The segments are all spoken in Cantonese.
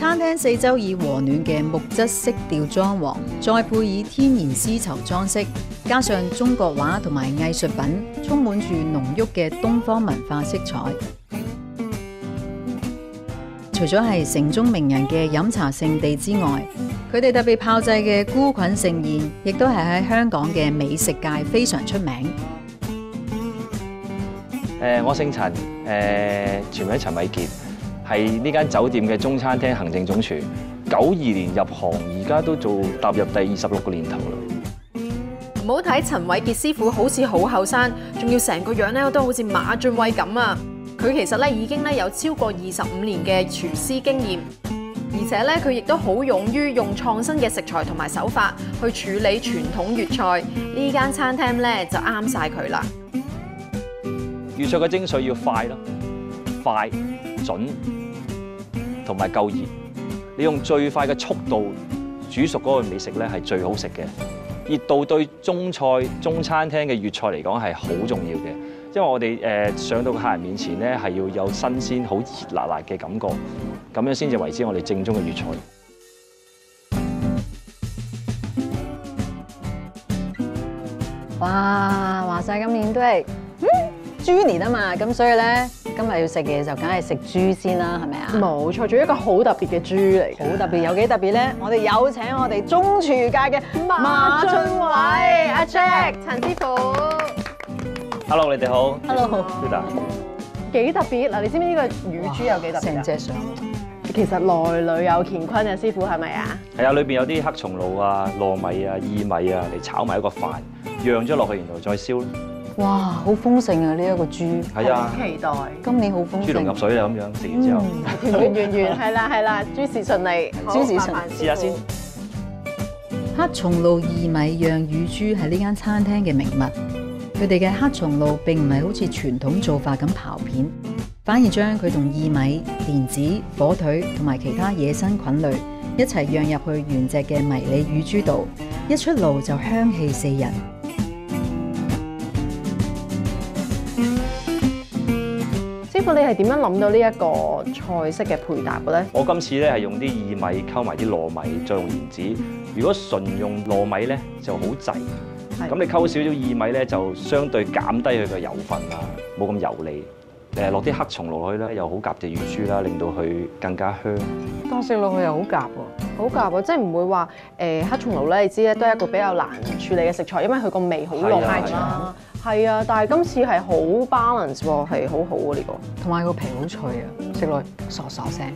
餐廳四周以和暖嘅木質色調裝潢，再配以天然絲綢裝飾，加上中國畫同埋藝術品，充滿住濃郁嘅東方文化色彩。除咗係城中名人嘅飲茶聖地之外，佢哋特別炮製嘅菇菌盛宴，亦都係喺香港嘅美食界非常出名。 我姓陳，全名陳偉傑，係呢間酒店嘅中餐廳行政總廚。92年入行，而家都做踏入第26個年頭啦。 唔好睇陳偉傑師傅好似好後生，仲要成個樣咧都好似馬浚偉咁啊！佢其實咧已經咧有超過25年嘅廚師經驗，而且咧佢亦都好勇於用創新嘅食材同埋手法去處理傳統粵菜。呢間餐廳咧就啱晒佢啦。 粵菜嘅精髓要快咯，快、準同埋夠熱。你用最快嘅速度煮熟嗰個美食咧係最好食嘅。熱度對中菜、中餐廳嘅粵菜嚟講係好重要嘅，因為我哋上到客人面前咧係要有新鮮、好熱辣辣嘅感覺，咁樣先至為之我哋正宗嘅粵菜。 哇！話晒今年都係豬年啊嘛，咁所以咧今日要食嘅就梗係食豬先啦，係咪啊？ 冇錯，仲有一個好特別嘅豬嚟嘅， 好特別，有幾特別咧？我哋有請我哋中廚界嘅馬浚偉阿 Jack 陳師傅。 Hello， 你哋好。 Hello， Hilda。 幾特別嗱？你知唔知呢個乳豬有幾特別？ 成隻上。 其實內裏有乾坤嘅師傅係咪啊？ 係啊，裏邊有啲黑松露啊、糯米啊、薏米啊嚟炒埋一個飯，釀咗落去，然後再燒。 哇，好豐盛啊！呢一個豬。 係啊。 期待。 今年好豐盛。 豬籠入水啦咁樣，食完之後。 圓，係啦，諸事順利。 諸事順利。試下先。 黑松露薏米釀乳豬係呢間餐廳嘅名物。佢哋嘅黑松露並唔係好似傳統做法咁刨片，反而將佢同薏米、蓮子、火腿同埋其他野生菌類一齊釀入去原隻嘅迷你乳豬度，一出爐就香氣四人。 師傅，你係點樣諗到呢一個菜式嘅配搭嘅咧？ 我今次咧係用啲薏米溝埋啲糯米，再用蓮子。如果純用糯米咧就好滯。咁你溝少少薏米咧，就相對減低佢嘅油分啊，冇咁油膩。落啲黑松露落去咧，又好夾隻乳豬啦，令到佢更加香。 當食落去又好夾喎， 好夾喎，即係唔會話黑松露咧，你知咧都係一個比較難處理嘅食材，因為佢個味好濃啦。係啊，但係今次係好 balance 喎，係好好啊呢個。 同埋個皮好脆啊，食落去嗦嗦聲。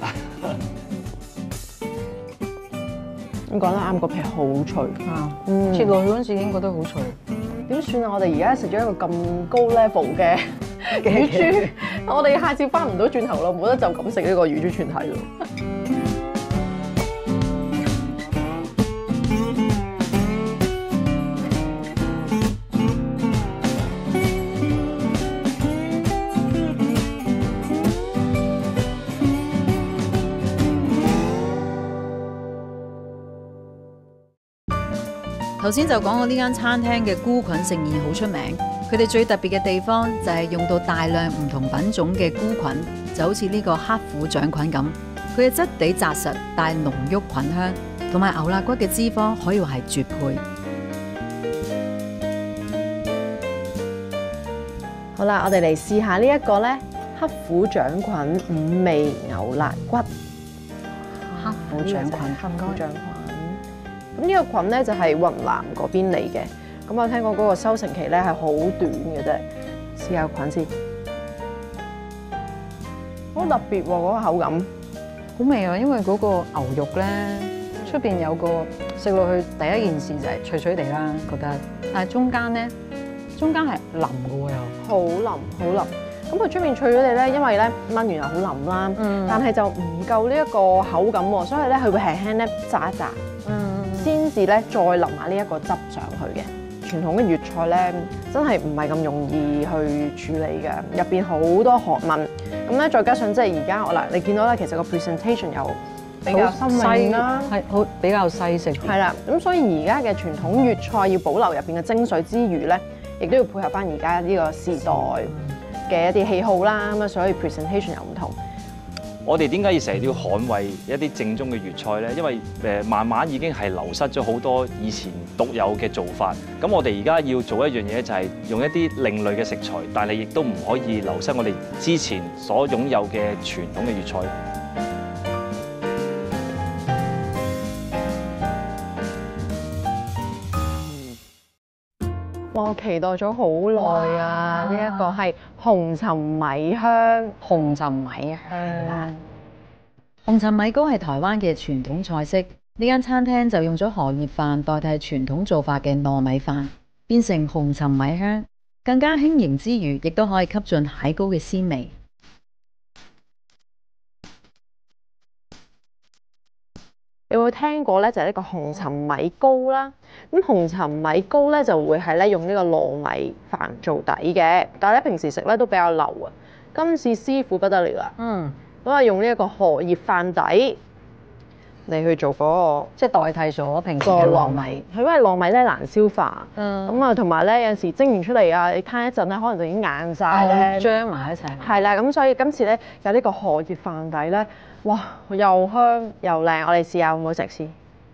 咁講得啱，個皮好脆啊！切落去嗰陣時已經覺得好脆。 點算啊？我哋而家食咗一個咁高 level 嘅乳豬，我哋下次翻唔到轉頭咯，冇得就咁食呢個乳豬全體咯。 頭先就講過呢間餐廳嘅菇菌盛宴好出名，佢哋最特別嘅地方就係用到大量唔同品種嘅菇菌，就好似呢個黑虎掌菌咁，佢嘅質地紮實，帶濃郁菌香，同埋牛肋骨嘅脂肪可以話係絕配。 好啦，我哋嚟試下呢一個咧黑虎掌菌五味牛肋骨。 黑虎掌菌， 黑虎掌菌。咁呢個菌咧就係雲南嗰邊嚟嘅，咁我聽講嗰個收成期咧係好短嘅啫。試下菌先，好特別喎，嗰個口感， 好味啊！因為嗰個牛肉咧出邊有個食落去第一件事就係脆脆地啦，覺得，但係中間係腍嘅喎又， 好腍好腍。咁佢出面脆咗地咧，因為咧炆完又好腍啦，但係就唔夠呢一個口感喎，所以咧佢會輕輕咧炸一炸。先至咧，再淋下呢一個汁上去嘅。傳統嘅粵菜咧，真係唔係咁容易去處理嘅，入邊好多學問。咁咧，再加上即係而家嗱，你見到咧，其實個 presentation 又比較新穎啦， 係好比較西式。 係啦，咁所以而家嘅傳統粵菜要保留入邊嘅精髓之餘咧，亦都要配合翻而家呢個時代嘅一啲喜好啦。咁啊，所以 presentation 又唔同。 我哋點解要成日要捍衛一啲正宗嘅粵菜咧？因為慢慢已經係流失咗好多以前獨有嘅做法。咁我哋而家要做一樣嘢，就係用一啲另類嘅食材，但係亦都唔可以流失我哋之前所擁有嘅傳統嘅粵菜。 我期待咗好耐啊！呢一個係紅塵米香， 紅塵米香。紅塵米糕係台灣嘅傳統菜式，呢間餐廳就用咗荷葉飯代替傳統做法嘅糯米飯，變成紅塵米香，更加輕盈之餘，亦都可以吸進蟹膏嘅鮮味。 你會聽過咧就係呢個紅塵米糕啦。咁紅塵米糕咧就會係咧用呢個糯米飯做底嘅，但係咧平時食咧都比較流啊。今次師傅不得了啦，都係用呢一個荷葉飯底嚟去做嗰個， 即係代替咗平時個嘅糯米。佢因為糯米咧難消化，咁啊同埋咧有時蒸完出嚟啊，你攤一陣咧可能就已經硬晒咧， 將埋一齊。 係啦，咁所以今次咧有呢個荷葉飯底咧，哇又香又靚，我哋試下好唔好食先？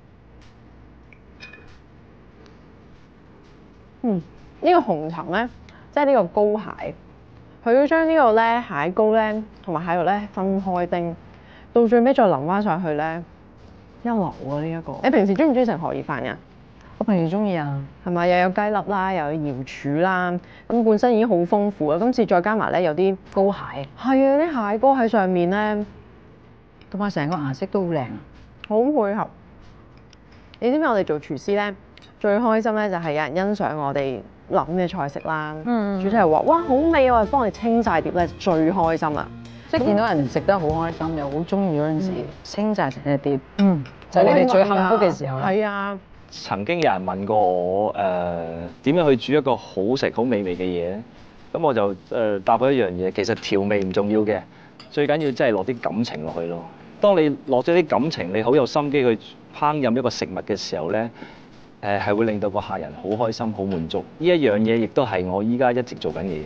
呢個紅塵咧，即係呢個膏蟹，佢要將呢個咧蟹膏咧同埋蟹肉咧分開叮，到最尾再淋翻上去咧，一流啊！呢一個，你平時中唔中意食荷葉飯㗎？ 我平時中意啊， 係咪又有雞粒啦，又有瑤柱啦，咁本身已經好豐富啦。今次再加埋咧有啲膏蟹， 係啊，啲蟹膏喺上面咧， 同埋成個顏色都好靚， 好配合。你知唔知我哋做廚師咧，最開心咧就係有人欣賞我哋諗嘅菜式啦。主題話哇好味啊，幫我哋清晒碟咧，最開心啦！ 即係見到人食得好開心，又好中意嗰陣時，清晒成隻碟，就係你哋最幸福嘅時候啦。 係啊， 曾經有人問過我點樣去煮一個好食好美味嘅嘢咧？咁我就答佢一樣嘢，其實調味唔重要嘅，最緊要真係落啲感情落去咯。當你落咗啲感情，你好有心機去烹飪一個食物嘅時候咧，係會令到個客人好開心、好滿足。呢一樣嘢亦都係我依家一直做緊嘅嘢。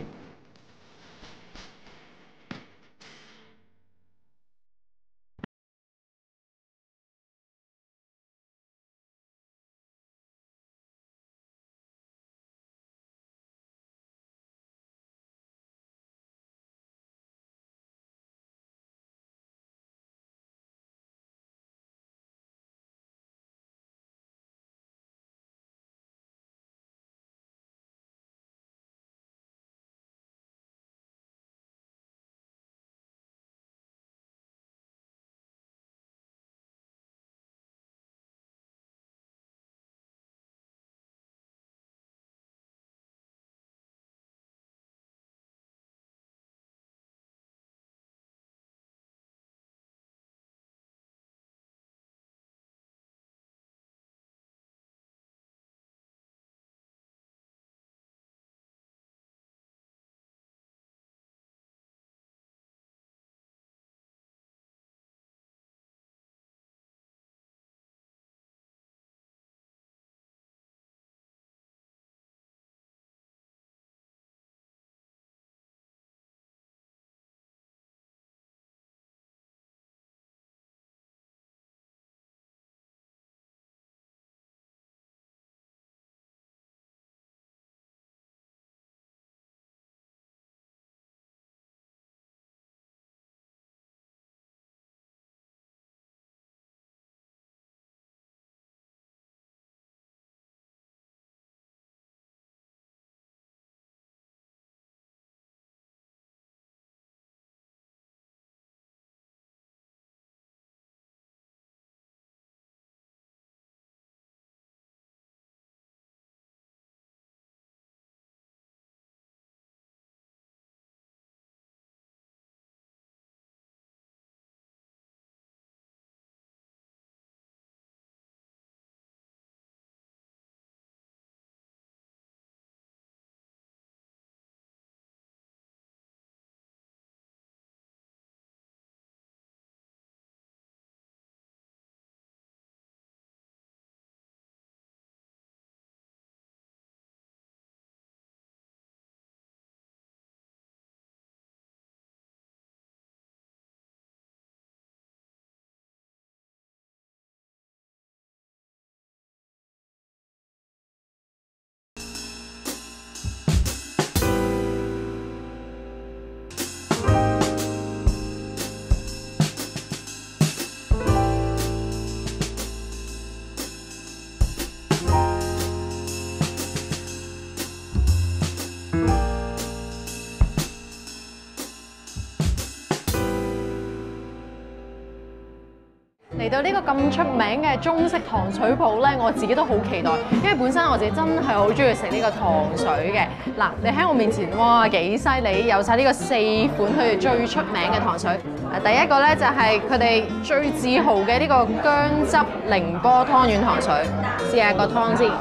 嚟到呢個咁出名嘅中式糖水鋪咧，我自己都好期待，因為本身我自己真係好中意食呢個糖水嘅。嗱，你喺我面前，哇幾犀利，有晒呢個4款佢哋最出名嘅糖水。第一個咧就係佢哋最自豪嘅呢個薑汁寧波湯圓糖水，試下個湯先。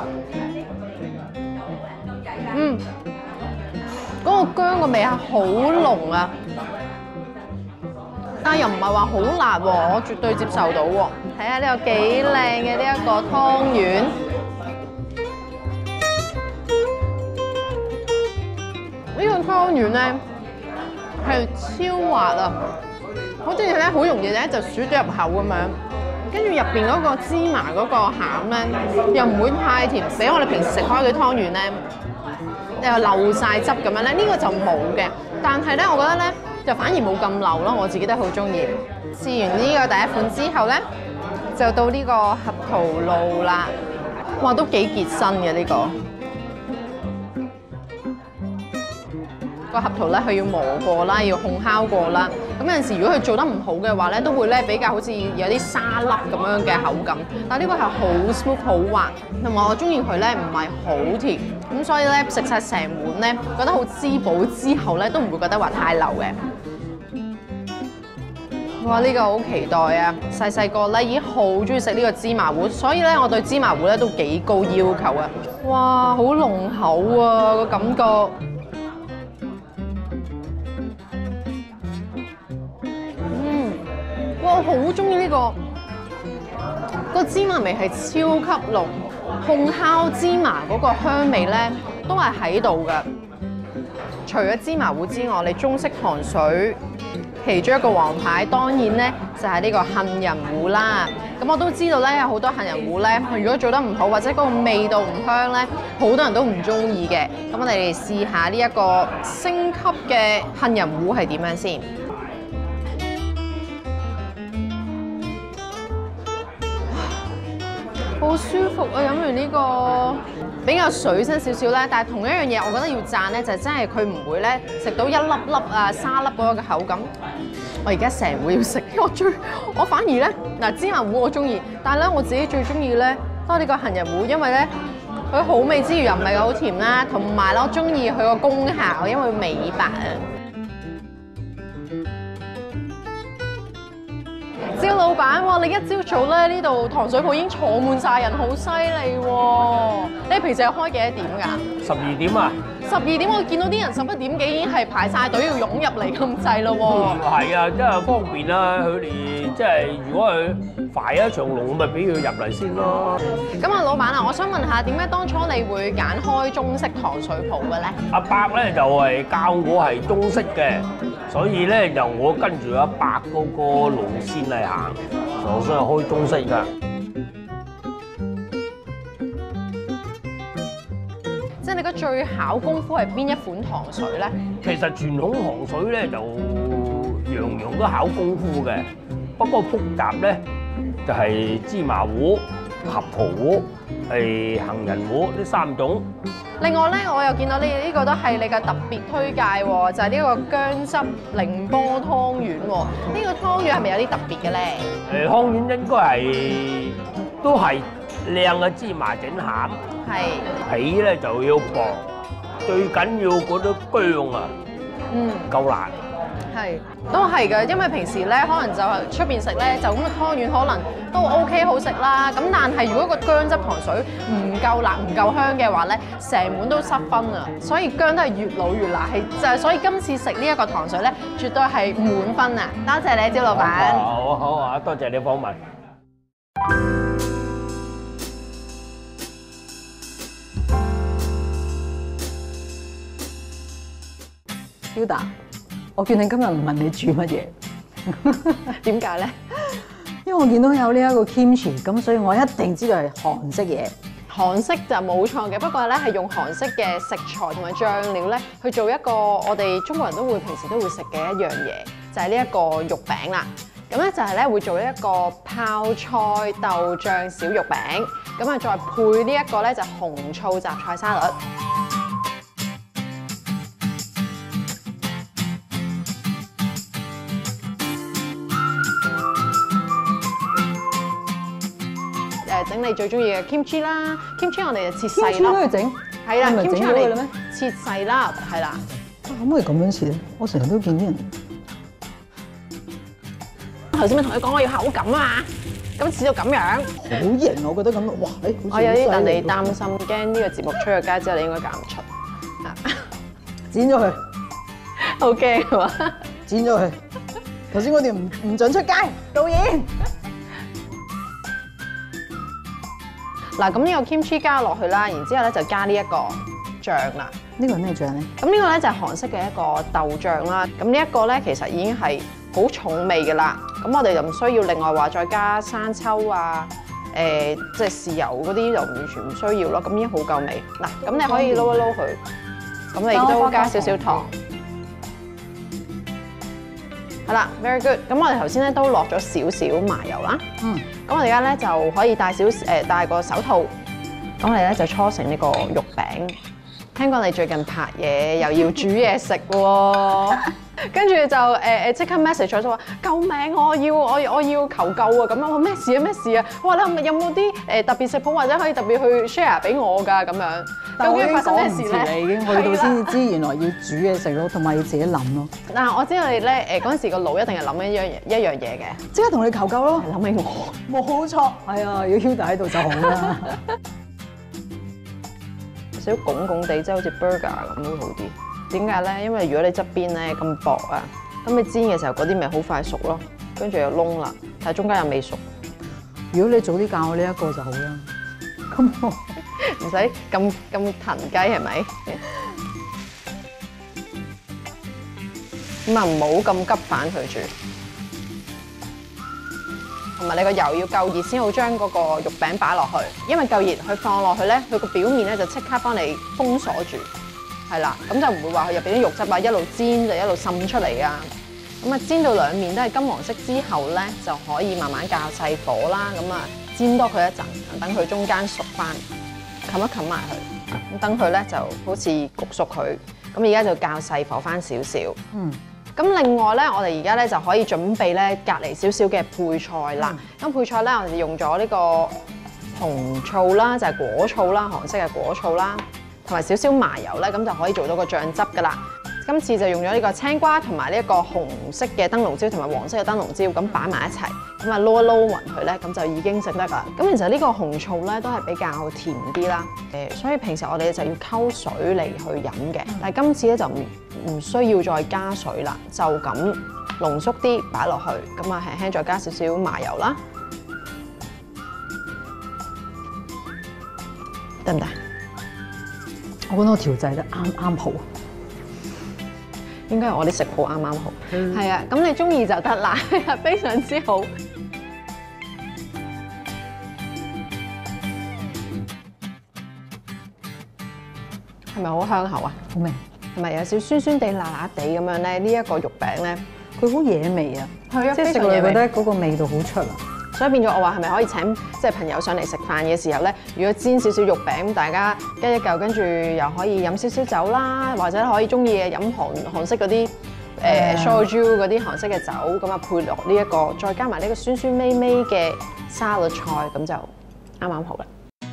嗰個薑個味係好濃啊！但又唔係話好辣喎，我絕對接受到喎。睇下呢個幾靚嘅呢一個湯圓，呢個湯圓咧係超滑啊，好似咧好容易咧就啜咗入口咁樣。跟住入邊嗰個芝麻嗰個餡咧，又唔會太甜，比我哋平時食開嘅湯圓咧又漏晒汁咁樣咧，呢個就冇嘅。但係咧，我覺得咧，就反而冇咁流咯，我自己都好中意。試完呢個第一款之後咧，就到呢個合桃露啦。哇，都幾結身嘅呢個。個合桃咧，佢要磨過啦，要烘烤過啦。咁有陣時，如果佢做得唔好嘅話咧，都會咧比較好似有啲沙粒咁樣嘅口感。但係呢個係好 smooth 好滑，同埋我中意佢咧唔係好甜。咁所以咧食晒成碗咧，覺得好滋補之後咧，都唔會覺得話太流嘅。哇！呢個好期待啊！細細個咧已經好中意食呢個芝麻糊，所以咧我對芝麻糊咧都幾高要求啊！哇，好濃厚啊個感覺。哇！我好中意呢個芝麻味係超級濃，烘烤芝麻嗰個香味咧都係喺度㗎。除咗芝麻糊之外，你中式糖水其中一個王牌當然咧就係呢個杏仁糊啦。咁我都知道咧有好多杏仁糊咧，如果做得唔好或者嗰個味道唔香咧，好多人都唔中意嘅。咁我哋試下呢一個升級嘅杏仁糊係點樣先。好舒服啊！飲完呢個比較水身少少咧，但係同一樣嘢，我覺得要讚咧，就真係佢唔會咧食到一粒粒啊沙粒嗰個嘅口感。我而家成碗要食，因為我反而咧嗱芝麻糊我中意，但係咧我自己最中意咧都係呢個杏仁糊，因為咧佢好味之餘又唔係好甜啦，同埋咧我中意佢個功效，因為美白啊。趙老闆喎，你一朝早咧呢度糖水鋪已經坐滿晒人，好犀利喎！你平時係開幾多點㗎 ？12點啊 ！12點我見到啲人11點幾已經係排晒隊要湧入嚟咁滯咯喎！ 係啊，真係方便啦！佢哋即係如果佢排一長龍，咪俾佢入嚟先咯。 咁啊，老闆啊，我想問下點解當初你會揀開中式糖水鋪嘅咧？ 阿伯咧就係教我係中式嘅，所以咧就我跟住阿伯嗰個路線嚟行，所以開中式㗎。 即係你覺得最考功夫係邊一款糖水咧？ 其實傳統糖水咧就樣樣都考功夫嘅，不過複雜咧就係芝麻糊、合桃糊、杏仁糊呢3種。 另外咧，我又見到呢個都係你嘅特別推介喎，就係呢個薑汁寧波湯圓喎。呢個湯圓係咪有啲特別嘅咧？ 湯圓應該係都係靚嘅芝麻整餡， 係皮咧就要薄，最緊要嗰啲薑啊，夠辣。 係，都係嘅，因為平時咧可能就出邊食咧就咁嘅湯圓可能都 OK 好食啦。咁但係如果個薑汁糖水唔夠辣唔夠香嘅話咧，成碗都失分啊。所以薑都係越老越辣，係就係所以今次食呢一個糖水咧，絕對係滿分啊！多謝你，趙老闆。 好啊，多謝你訪問。 Hilda，我見你今日唔問你煮乜嘢， 點解咧？ 因為我見到有呢一個 kimchi，咁所以我一定知道係韓式嘢。 韓式就冇錯嘅，不過咧係用韓式嘅食材同埋醬料咧去做一個我哋中國人都會平時都會食嘅一樣嘢，就係呢一個肉餅啦。咁咧就係咧會做一個泡菜豆醬小肉餅，咁啊再配呢一個咧就紅醋雜菜沙律。 整你最中意嘅 kimchi 啦，kimchi 我哋就切先細粒， 都要整， 係啦係咪整 ，kimchi 咗佢啦咩？ 切細粒，係啦。 可唔可以咁樣切咧？我成日都見啲人頭先咪同你講我要口感啊，咁似到咁樣， 好型，我覺得咁哇，好似我有啲戥你好犀利喎擔心，驚呢個節目出咗街之後你應該揀唔出， 剪咗佢， 好驚係嘛？ 剪咗佢。頭先我哋唔準出街，導演。 嗱，咁呢個 kimchi 加落去啦，然之後咧就加呢一個醬啦。 呢個係咩醬咧？ 咁呢個咧就係韓式嘅一個豆醬啦。咁呢一個咧其實已經係好重味嘅啦。咁我哋就唔需要另外話再加生抽啊，即係豉油嗰啲就完全唔需要咯。咁已經好夠味。嗱，咁你可以撈一撈佢，咁你都加少少糖。係啦 ，very good。咁我哋頭先咧都落咗少少麻油啦。 嗯。 咁我哋而家咧就可以戴個手套。咁我哋咧就搓成呢個肉餅。聽講你最近拍嘢又要煮嘢食喎，跟住就即刻 message 咗話救命！我要求救啊！咁樣我咩事啊咩事啊？我話你有冇啲特別食譜或者可以特別去 share 俾我㗎咁樣？究竟發生咩事咧？ 你已經去到先至知原來要煮嘢食咯，同埋要自己諗咯。 嗱，我知道你咧嗰陣時個腦一定係諗一樣嘢嘅， 即刻同你求救咯， 諗起我。 冇錯。係啊，要 Hilda 喺度就好啦。 少拱拱地，即係好似 burger 咁會好啲。點解咧？因為如果你側邊咧咁薄啊，咁你煎嘅時候嗰啲咪好快熟咯，跟住又燶啦，但係中間又未熟。 如果你早啲教我呢一個就好啦。咁我唔使咁騰雞係咪？咁啊唔好咁急反佢住，同埋你個油要夠熱先好將嗰個肉餅擺落去，因為夠熱佢放落去咧，佢個表面咧就即刻幫你封鎖住，係啦，咁就唔會話佢入邊啲肉汁啊一路煎就一路滲出嚟啊。咁啊煎到兩面都係金黃色之後咧，就可以慢慢較細火啦。咁啊煎多佢一陣，等佢中間熟翻，冚一冚埋佢，咁等佢咧就好似焗熟佢。咁而家就較細火翻少少。嗯。咁另外咧，我哋而家咧就可以準備咧隔離少少嘅配菜啦。咁配菜咧，我哋用咗呢個紅醋啦，就係果醋啦，韓式嘅果醋啦，同埋少少麻油咧，咁就可以做到個醬汁噶啦。今次就用咗呢個青瓜同埋呢一個紅色嘅燈籠椒同埋黃色嘅燈籠椒咁擺埋一齊，咁啊撈一撈勻佢咧，咁就已經食得噶啦。咁其實呢個紅醋咧都係比較甜啲啦，所以平時我哋就要溝水嚟去飲嘅，但係今次咧就唔需要再加水啦，就咁濃縮啲擺落去，咁啊輕輕再加少少麻油啦，得唔得？ 我覺得我調製得啱好。 應該係我啲食譜啱啱好，係啊，咁你中意就得啦，非常之好。係咪好香口啊？ 好味， 係咪有少酸酸地、辣辣地咁樣咧？呢一個肉餅咧， 佢好惹味啊！ 係啊， 即係食落覺得嗰個味道好出啊！ 所以變咗我話係咪可以請即係朋友上嚟食飯嘅時候咧，如果煎少少肉餅，大家跟一嚿，跟住又可以飲少少酒啦，或者可以中意飲韓式嗰啲soju 嗰啲韓式嘅酒，咁啊配落呢一個，再加埋呢個酸酸味味嘅沙律菜，咁就啱啱好啦。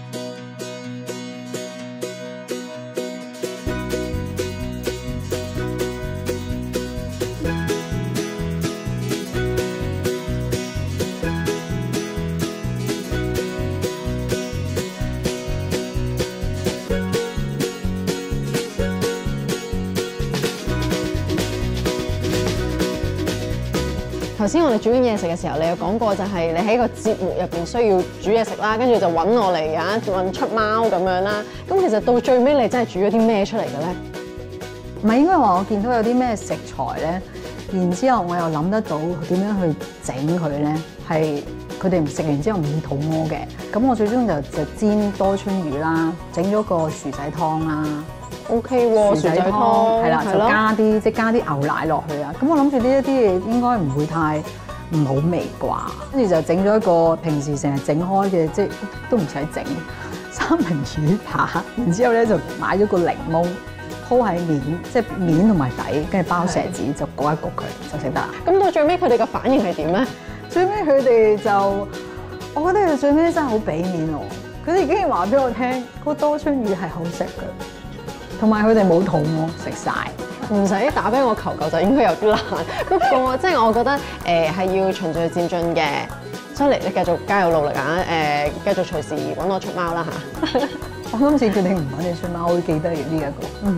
頭先我哋煮緊嘢食嘅時候，你有講過就係你喺個節目入邊需要煮嘢食啦，跟住就揾我嚟揾出貓咁樣啦。咁其實到最尾你真係煮咗啲咩出嚟嘅咧？ 唔係應該話我見到有啲咩食材咧，然之後我又諗得到點樣去整佢咧，係佢哋唔食完之後唔會肚餓嘅。咁我最終就煎多春魚啦，整咗個薯仔湯啦。 OK 喎，薯仔湯係啦，就加啲牛奶落去啊！咁我諗住呢一啲嘢應該唔會太唔好味啩，跟住就整咗一個平時成日整開嘅，即係都唔使整三文魚扒，然之後咧就買咗個檸檬鋪喺面，即係面同埋底，跟住包錫紙就焗一焗佢就食得啦。 咁到最尾佢哋嘅反應係點咧？ 最尾佢哋就我覺得佢最尾真係好俾面我，佢哋竟然話俾我聽，個多春魚係好食嘅，同埋佢哋冇肚餓食晒。 唔使打俾我求救就應該有啲難，不過即係我覺得係要循序漸進嘅，所以你繼續加油努力啊！繼續隨時揾我出貓啦嚇！ 我今次決定唔揾你出貓，我會記得呢一個。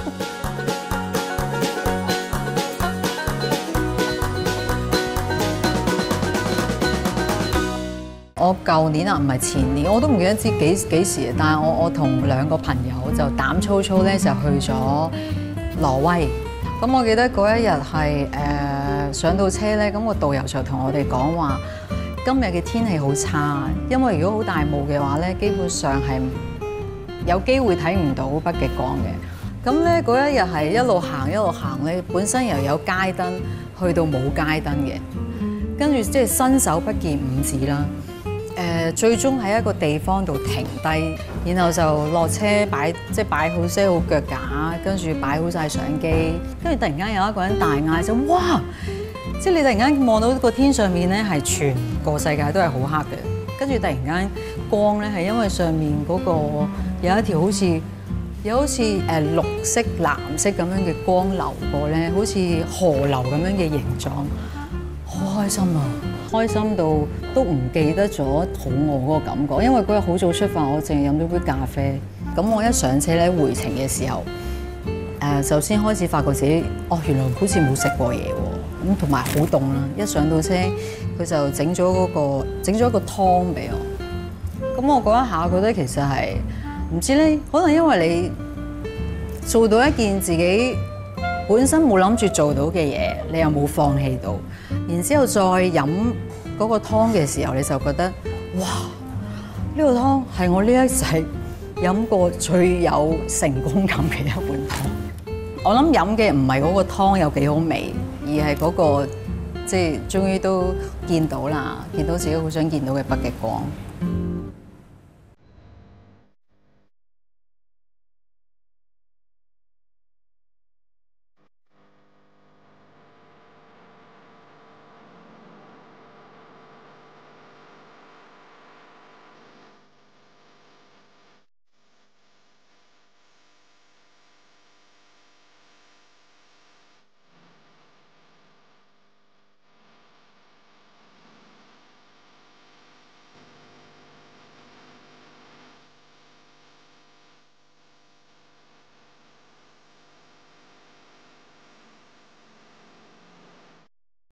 我舊年啊，唔係前年，我都唔記得知幾時，但係我同2個朋友就膽粗粗咧就去咗挪威。咁我記得嗰一日係上到車咧，咁個導遊就同我哋講話，今日嘅天氣好差，因為如果好大霧嘅話咧，基本上係有機會睇唔到北極光嘅。咁咧嗰一日係一路行咧，本身又有街燈，去到冇街燈嘅，跟住即係伸手不見五指啦。最終喺一個地方度停低，然後就落車擺好些好腳架，跟住擺好晒相機，跟住突然間有一個人大嗌就哇！即係你突然間望到個天上面咧係全個世界都係好黑嘅，跟住突然間光咧係因為上面嗰個有一條好似綠色、藍色咁樣嘅光流過咧，好似河流咁樣嘅形狀，好開心啊！開心到都唔記得咗肚餓嗰個感覺，因為嗰日好早出發，我淨係飲咗杯咖啡。咁我一上車咧回程嘅時候，首先開始發覺自己原來好似冇食過嘢喎，咁同埋好凍啦。一上到車，佢就整咗一個湯俾我。咁我嗰一下覺得其實係唔知咧，可能因為你做到一件自己本身冇諗住做到嘅嘢，你又冇放棄到，然之後再飲嗰個湯嘅時候，你就覺得哇！呢個湯係我呢一世飲過最有成功感嘅一碗湯。我諗飲嘅唔係嗰個湯有幾好味，而係嗰個即係終於都見到啦，見到自己好想見到嘅北極光。